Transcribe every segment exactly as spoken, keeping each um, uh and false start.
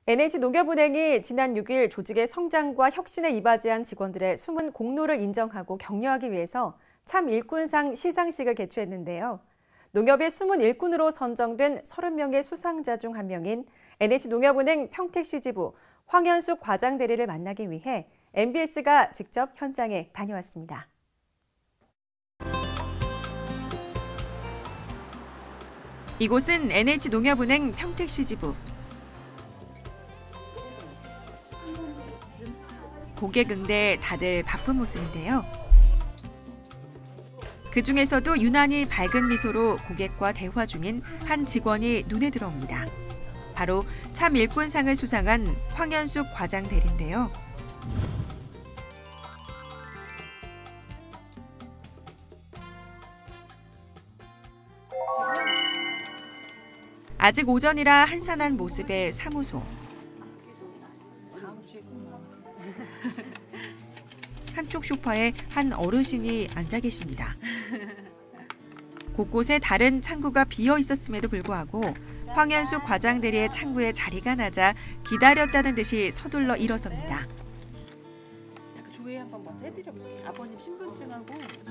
엔에이치농협은행이 지난 육 일 조직의 성장과 혁신에 이바지한 직원들의 숨은 공로를 인정하고 격려하기 위해서 참 일꾼상 시상식을 개최했는데요. 농협의 숨은 일꾼으로 선정된 서른 명의 수상자 중 한 명인 엔에이치농협은행 평택시 지부 황현숙 과장 대리를 만나기 위해 엠비에스가 직접 현장에 다녀왔습니다. 이곳은 엔에이치농협은행 평택시 지부. 고객 응대 다들 바쁜 모습인데요. 그중에서도 유난히 밝은 미소로 고객과 대화 중인 한 직원이 눈에 들어옵니다. 바로 참 일꾼상을 수상한 황현숙 과장 대리인데요. 아직 오전이라 한산한 모습의 사무소. 한쪽 소파에 한 어르신이 앉아 계십니다. 곳곳에 다른 창구가 비어 있었음에도 불구하고 황현숙 과장 대리의 창구에 자리가 나자 기다렸다는 듯이 서둘러 일어섭니다. 잠깐 조회 한번 먼저 해드려볼게요. 아버님 신분증하고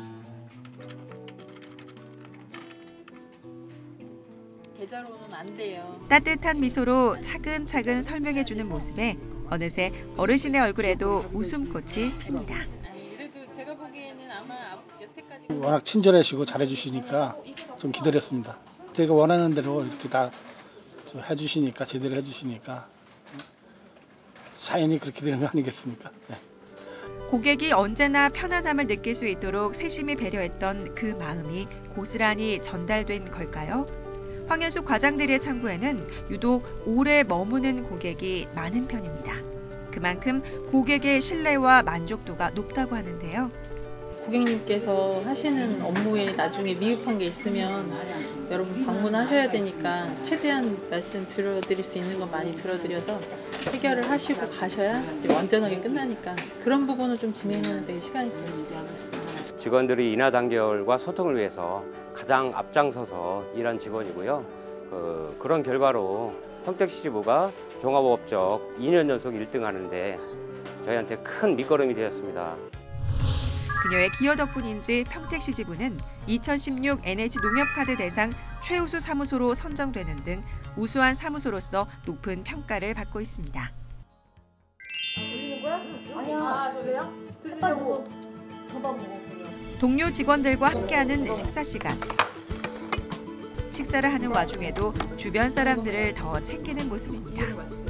계좌로는 안 돼요. 따뜻한 미소로 차근차근 설명해주는 모습에 어느새 어르신의 얼굴에도 웃음꽃이 핍니다. 그래도 제가 보기에는 아마 여태까지 워낙 친절하시고 잘해주시니까 좀 기다렸습니다. 제가 원하는 대로 이렇게 다 해주시니까 제대로 해주시니까 사연이 그렇게 되는 거 아니겠습니까? 네. 고객이 언제나 편안함을 느낄 수 있도록 세심히 배려했던 그 마음이 고스란히 전달된 걸까요? 황현숙 과장 대리의 창구에는 유독 오래 머무는 고객이 많은 편입니다. 그만큼 고객의 신뢰와 만족도가 높다고 하는데요. 고객님께서 하시는 업무에 나중에 미흡한 게 있으면 여러분 방문하셔야 되니까 최대한 말씀 들어드릴 수 있는 건 많이 들어드려서 해결을 하시고 가셔야 이제 완전하게 끝나니까 그런 부분을 좀 진행하는 데 시간이 걸릴 수 있어요. 직원들이 인하 단결과 소통을 위해서 가장 앞장서서 일한 직원이고요. 그, 그런 결과로 평택시 지부가 종합업적 이 년 연속 일 등 하는데 저희한테 큰 밑거름이 되었습니다. 그녀의 기여 덕분인지 평택시 지부는 이천십육 엔에이치농협카드 대상 최우수 사무소로 선정되는 등 우수한 사무소로서 높은 평가를 받고 있습니다. 돌리는 거야? 아니야. 아, 그래요? 색깔 보고 저만 먹어. 동료 직원들과 함께하는 식사 시간. 식사를 하는 와중에도 주변 사람들을 더 챙기는 모습입니다.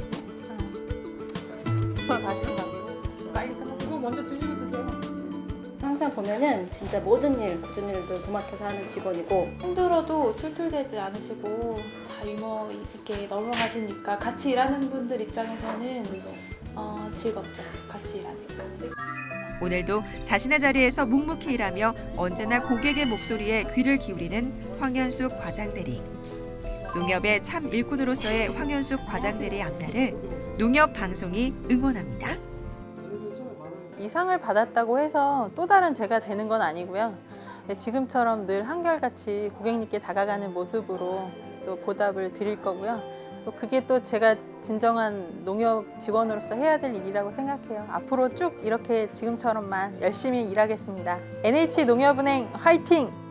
빨리 끝났어. 이거 먼저 드시고 드세요. 항상 보면은 진짜 모든 일, 굳은 일도 도맡아서 하는 직원이고 힘들어도 툴툴대지 않으시고 다 유머 있게 넘어가시니까 같이 일하는 분들 입장에서는 어, 즐겁죠. 같이 일하니까. 오늘도 자신의 자리에서 묵묵히 일하며 언제나 고객의 목소리에 귀를 기울이는 황현숙 과장 대리. 농협의 참 일꾼으로서의 황현숙 과장 대리의 앞날을 농협 방송이 응원합니다. 이 상을 받았다고 해서 또 다른 제가 되는 건 아니고요. 지금처럼 늘 한결같이 고객님께 다가가는 모습으로 또 보답을 드릴 거고요. 또 그게 또 제가 진정한 농협 직원으로서 해야 될 일이라고 생각해요. 앞으로 쭉 이렇게 지금처럼만 열심히 일하겠습니다. 엔에이치농협은행 화이팅!